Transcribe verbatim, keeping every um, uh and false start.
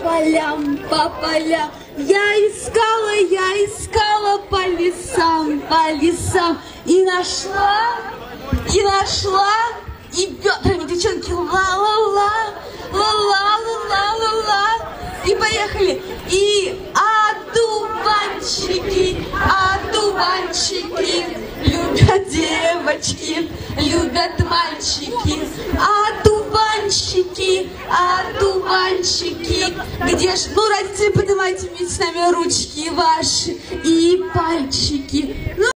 полям, по полям. Я искала, я искала по лесам, по лесам. И нашла, и нашла, и бедрами девчонки ла-ла-ла, ла-ла-ла-ла-ла-ла. И поехали. И одуванчики, одуванчики, любят девочки, любят мальчики. Одуванчики, одуванчики. Где ж, ну, родители, поднимайте вместе с нами ручки ваши и пальчики. Ну,